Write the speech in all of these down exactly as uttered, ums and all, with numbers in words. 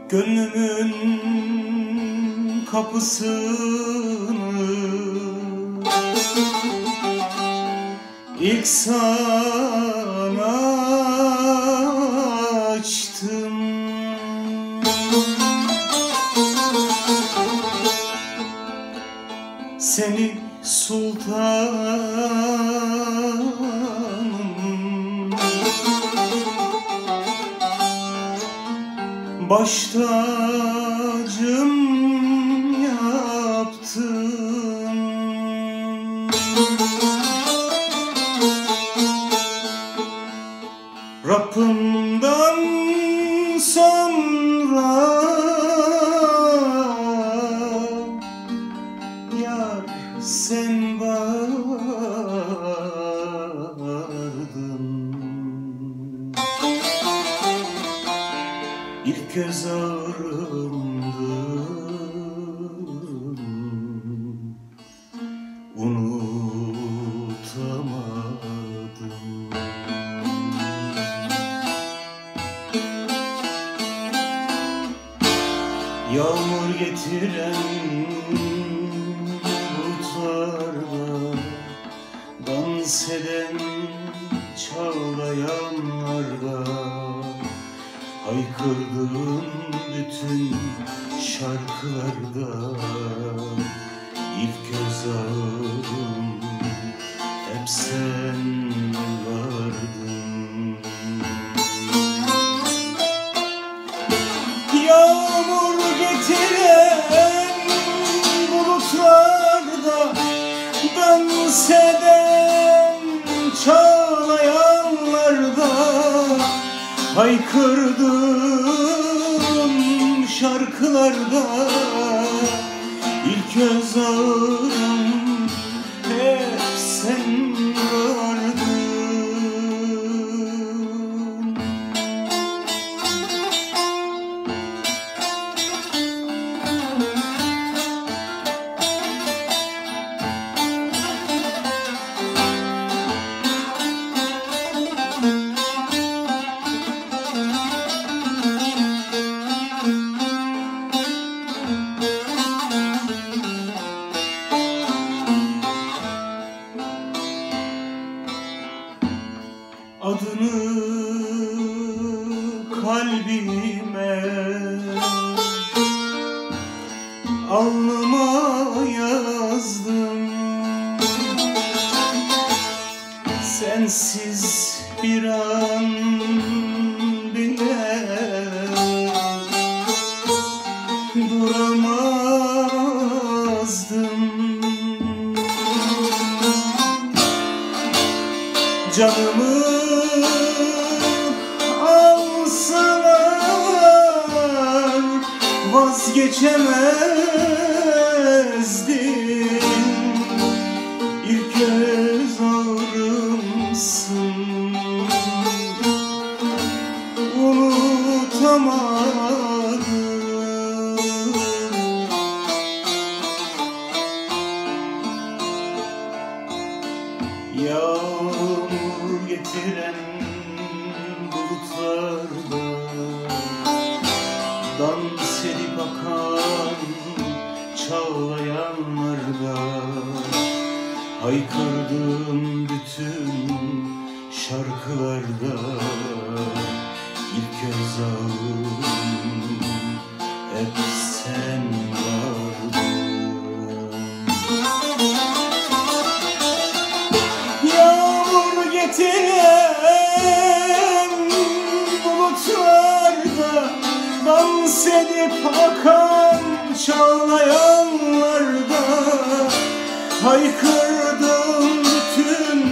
Gönlümün kapısını ilk sana açtım. Seni sultanım, baş tacım yaptım. Rabbimden sonra yar sen vardın. İlk göz ağrımdın, unutamadım. Yağmur getiren bulutlarda, dans eden çağlayanlarda, haykırdığım bütün şarkılarda ilk göz ağrım hep sen vardın. Yağmur getiren bulutlarda, dans eden çağlayanlarda, haykırdığım şarkılarda ilk göz ağrım hep sen vardın. Adını kalbime, alnıma yazdım. Sensiz bir an bile duramazdım. Canımı alsalar vazgeçemezdim. İlk göz ağrımsın, unutamadım. Yağmur getiren bulutlarda, dans edip akan çağlayanlarda, haykırdığım bütün şarkılarda ilk göz ağrım hep sen vardın. Yağmur getiren bulutlarda, dans edip akan çağlayanlarda, haykırdığım bütün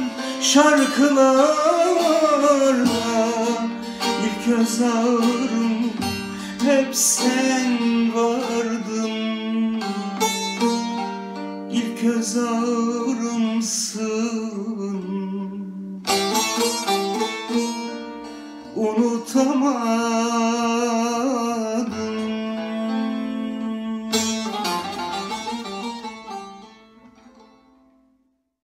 şarkılarda ilk göz ağrım hep sen vardın. İlk göz ağrımsın, unutamam.